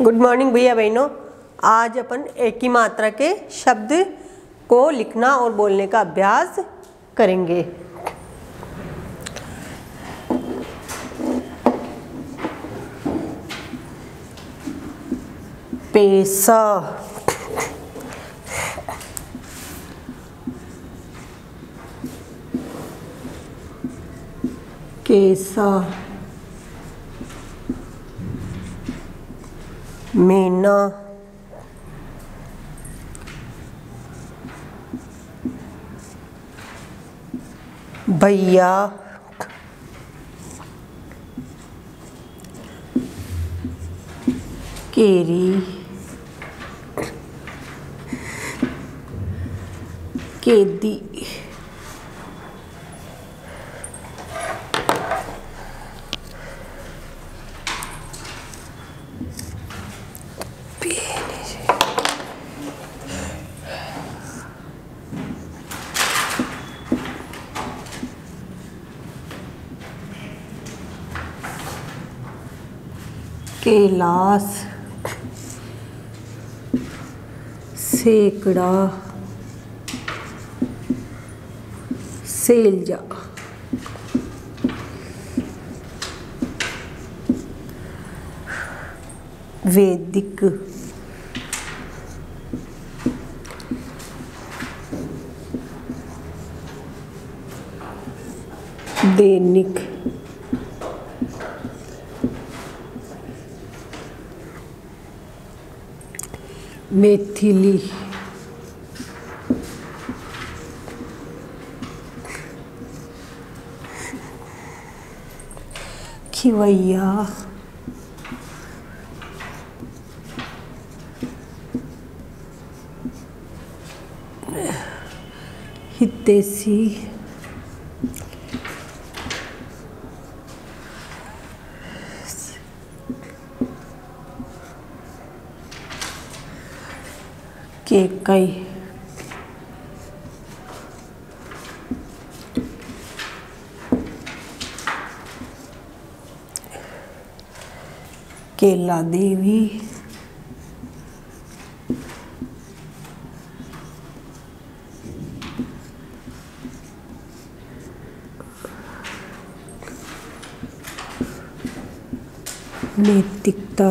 Good morning भैया बहनों। आज अपन एक ही मात्रा के शब्द को लिखना और बोलने का अभ्यास करेंगे। पैसा, कैसा, मीना, भैया, केरी, केदी, कैलाश, सैकड़ा, सैलजा, वैदिक, दैनिक, मैथिली, खिवैया, हितैषी, केकई, केला देवी, नैतिकता,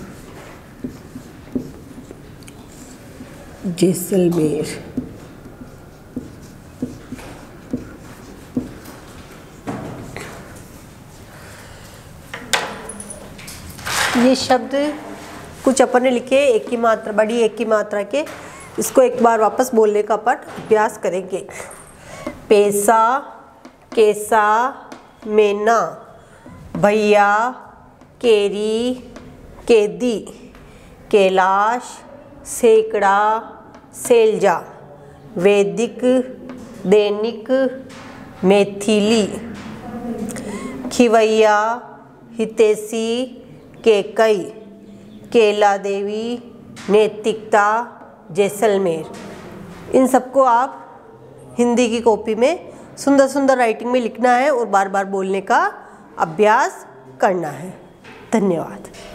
जैसलमेर। ये शब्द कुछ अपन ने लिखे एक ही मात्रा, बड़ी एक ही मात्रा के, इसको एक बार वापस बोलने का अपन अभ्यास करेंगे। पैसा, कैसा, मैना, भैया, केरी, केदी, कैलाश, सैकड़ा, सैलजा, वैदिक, दैनिक, मैथिली, खिवैया, हितैषी, केकई, केला देवी, नैतिकता, जैसलमेर। इन सबको आप हिंदी की कॉपी में सुंदर सुंदर राइटिंग में लिखना है और बार बार बोलने का अभ्यास करना है। धन्यवाद।